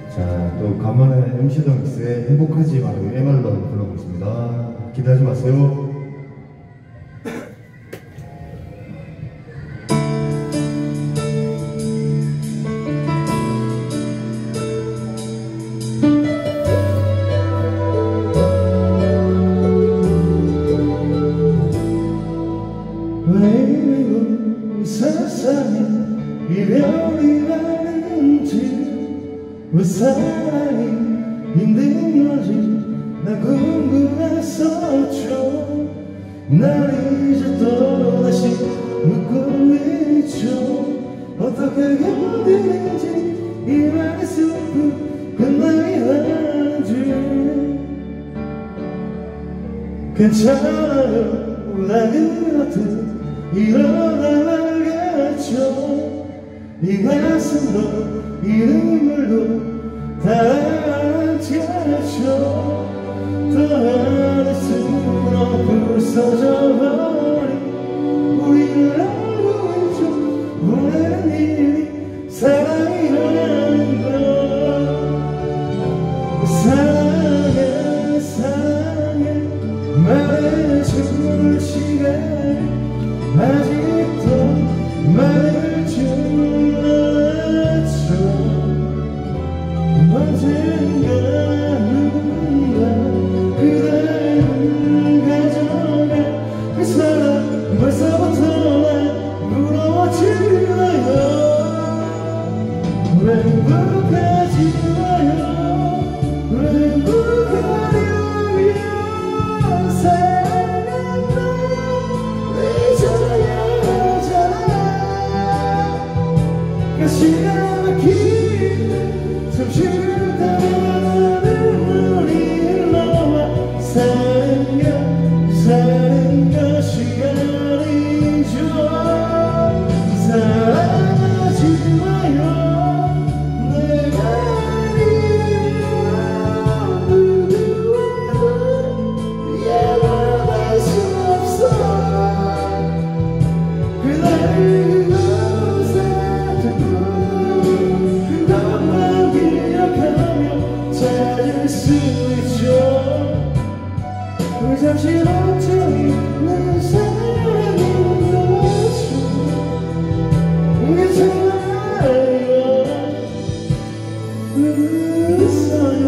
자, 또 간만에 MC 더믹스의 행복하지 마요 MR로 불러보겠습니다. 기대하지 마세요. 왜 세상에 이별이 많은지 왜 사랑이 힘든 건지 난 궁금했었죠. 날 이제 또다시 묻고 있죠. 어떻게 견디는지 이 말의 슬픔 끝나야 하지. 괜찮아요 나 그렇듯 일어나 말겠죠. 이 가슴도 이 눈물도 다 알겠죠. 더할수록 부서져버린 우리를 알고 있죠. 보내는 일이 사랑이라는 걸. 사랑해 사랑해 말해줄 시간 아직도 말을 줄 알았죠. 언젠가 누군가 그대를 가져가 그 사람 벌써부터 날 부러워지나요. 왜 행복하지 마요. 왜 행복하려면 사랑한다 잊어야 하잖아. 시간 막히네 잠시 따라가는 눈물이 흘러와. 사랑가 시간이죠. 사랑하지 마요. 내가 아니면 누구와도 미안할 수 없어. 그날 그곳에 두고 그것만 기억하며 찾을 수 있죠. 우리 잠시 멈춰있는 사랑인 거죠. 괜찮아요 웃어요.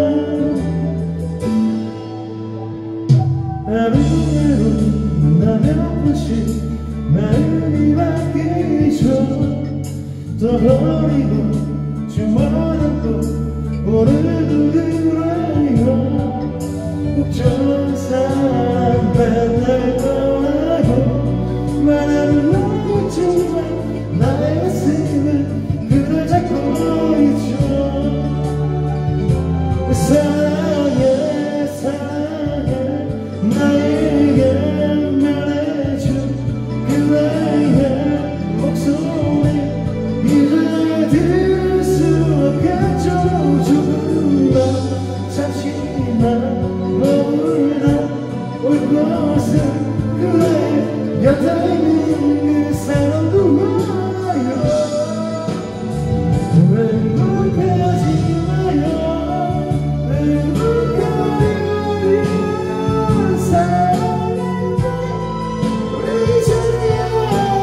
하루하루 나 몇 번씩 마음이 바뀌죠. 떠버리고 주워놓고 오늘도 그래요. 걱정한 사람 맨날 떠나고 말하는 너무지만 나의 가슴은 그를 잡고 있죠. 사랑해 사랑해 나에게 말해줘. 그대의 목소리 이제 들을 수 없겠죠. 조금만 잠시만 머물다 올 곳은 그대 곁에 있는 그 사람도 와요. 왜 행복하지 마요. 왜 행복하려면 사랑한다 우리 잊어야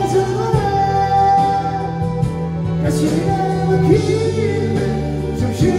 하잖아. 시간 막히네 잠시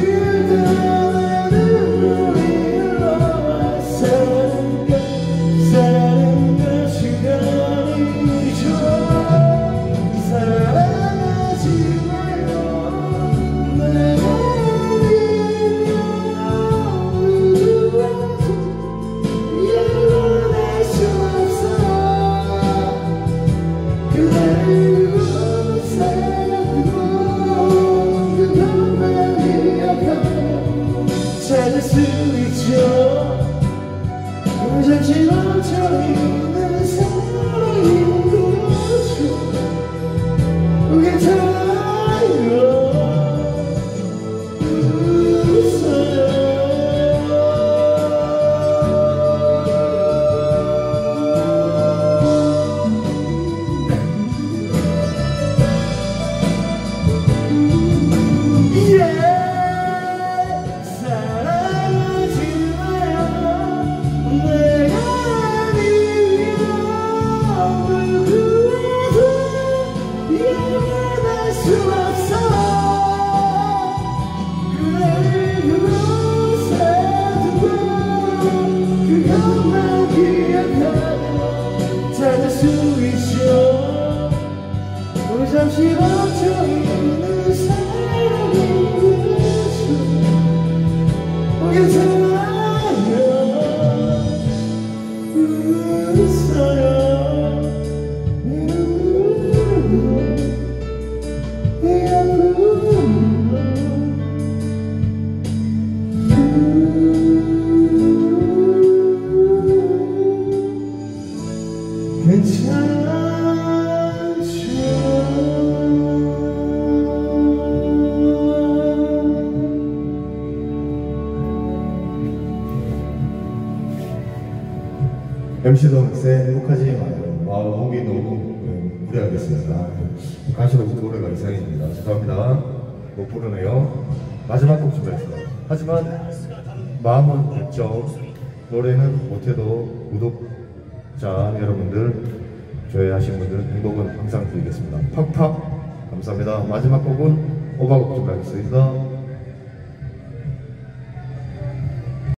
MC 더믹스의 행복하지 마요. 목이 너무 무리하겠습니다. 간식으로 노래가 이상입니다. 죄송합니다. 못 부르네요. 마지막 곡 준비했습니다. 하지만 마음은 됐죠. 노래는 못해도 구독자 여러분들, 조회하신 분들 행복은 항상 드리겠습니다. 팍팍 감사합니다. 마지막 곡은 오바곡 준비하겠습니다.